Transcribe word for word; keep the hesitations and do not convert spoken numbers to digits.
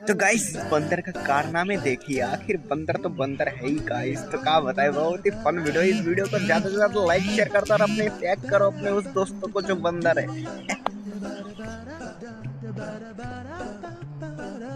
तो गाइस बंदर का कारनामे देखिए, आखिर बंदर तो बंदर है ही गाइस। तो क्या बताए, बहुत ही फन वीडियो। इस वीडियो को ज्यादा से ज्यादा लाइक शेयर करता और अपने टैग करो अपने उस दोस्तों को जो बंदर है।